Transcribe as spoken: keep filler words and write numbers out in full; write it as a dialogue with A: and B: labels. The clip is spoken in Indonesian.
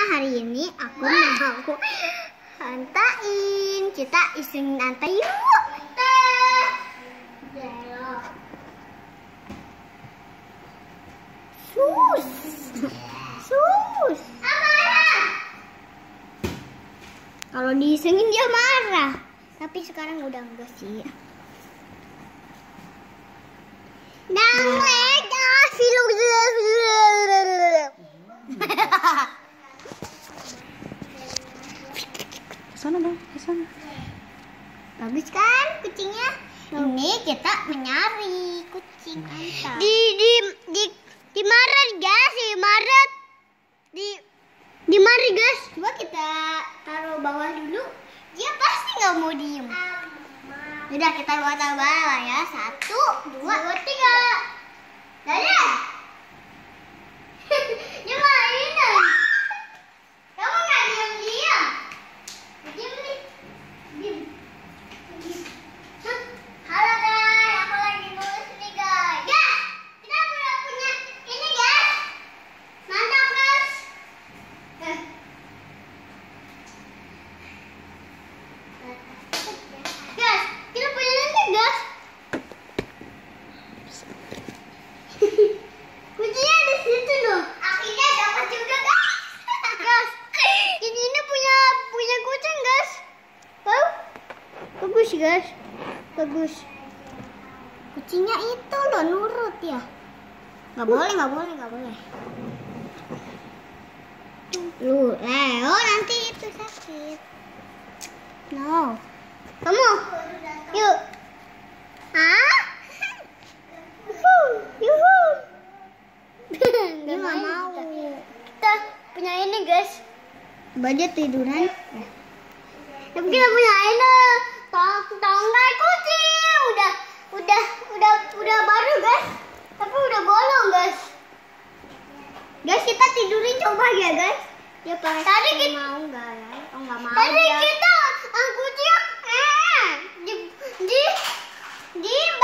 A: hari ini aku mau hantain. Kita iseng nantai yuk. Sus. Sus. Kalau diisengin dia marah. Tapi sekarang udah enggak sih. Danglet, ah, film.
B: Kesana dong, kesana.
A: Bagus kan kucingnya? Ini kita mencari kucing antar.
C: Di di di di Maret guys, di Maret. Di di Maret guys.
A: Coba kita taruh bawah dulu. Dia pasti nggak mau diem. Udah kita buat taruh bawah ya. Satu, dua, dua tiga. Dadah. Dia mainan. Kamu nggak diam-diam? Diam nih. Diam. Halo guys, aku lagi nulis nih guys. Guys, kita udah punya ini guys. Mantap guys. Eh. Guys, kita punya ini guys. Kucingnya di situ loh. Akhirnya dapat juga guys.
C: Guys, ini ini punya punya kucing guys. Tahu? Bagus guys. Bagus.
A: Kucingnya itu loh nurut ya. Nggak boleh, nggak boleh, nggak boleh. Lu, Leo nanti itu sakit. No.
C: Kamu? Yuk.
A: Ah?
C: Yuhu.
A: Dia nggak mau.
C: Kita punya ini guys.
A: Coba dia tiduran. Ya.
C: Tapi kita punya ini tong tonggai kucing. Udah udah udah udah baru guys. Tapi udah bolong guys.
A: Guys, kita tidurin coba ya guys. Ya pakai
C: Tadi kita
A: mau nggak ya? Oh nggak mau.
C: Tadi
A: ya.
C: kita ang kucing eh di di di